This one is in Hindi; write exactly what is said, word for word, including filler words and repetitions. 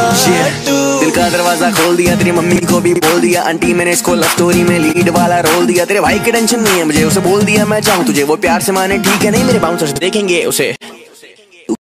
दिल का दरवाजा खोल दिया, तेरी मम्मी को भी बोल दिया, आंटी मैंने इसको लव स्टोरी में लीड वाला रोल दिया। तेरे भाई की टेंशन नहीं है मुझे, उसे बोल दिया मैं चाहूँ तुझे वो प्यार से माने, ठीक है नहीं मेरे बाउंसर्स देखेंगे उसे।